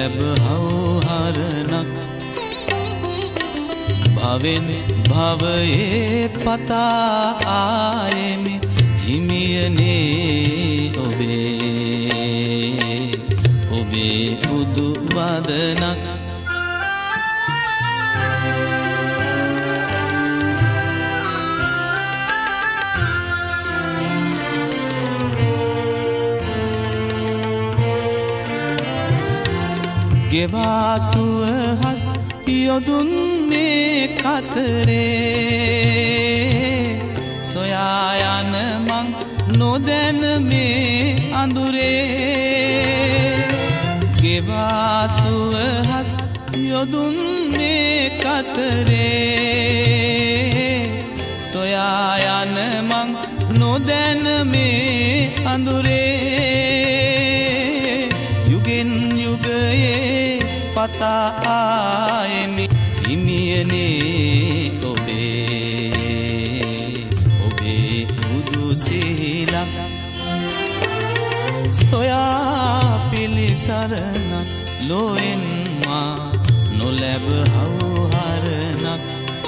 නොලැබ හවුහරණක් භවෙන් භවයේ පතා ආයෙමි හිමියනේ ඔබේ බුදු වදනක් ගෙවා සුවහස් යොදුන් මේ කතරේ සොයා යන මං නොදැන මේ අඳුරේ ගෙවා සුවහස් යොදුන් මේ කතරේ සොයා යන මං නොදැන මේ අඳුරේ යුගෙන් යුගයේ පතා ආයෙමි හිමියනේ ඔබේ බුදු සිහිලක් සොයා පිළිසරණක් ලොවෙන් මා නොලැබ හවුහරණක්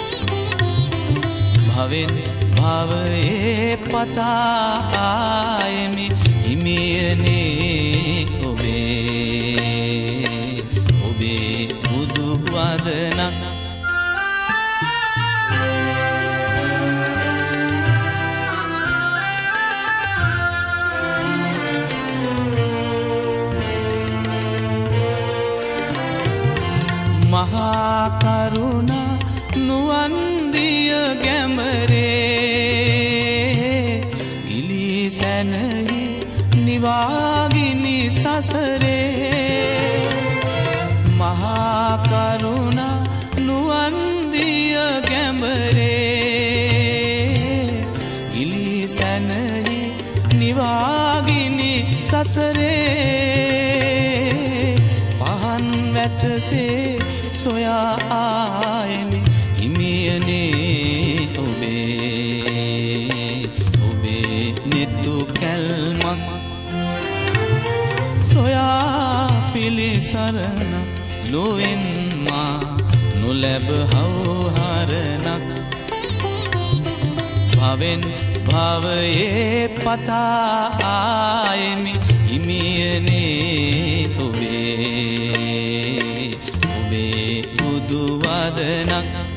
භවෙන් භවයේ පතා ආයෙමි හිමියනේ ඔබේ බුදු වදනක් මහා කරුණා නුවන් දිය ගැඹරේ ගිලී සැනහි නිවාගිනි සසරේ මහා කරුණා නුවන් දිය ගැඹරේ ගිලී සැනහි නිවාගිනි සසරේ පහන් වැටසේ සොයා ආයෙමි හිමියනේ ඔබේ නෙතු කැල්මක් සොයා පිළිසරණක් ලොවෙන් මා නොලැබ හවුහරණක් භවෙන් භවයේ පතා ආයෙමි හිමියනේ ඔබේ බුදු වදනක්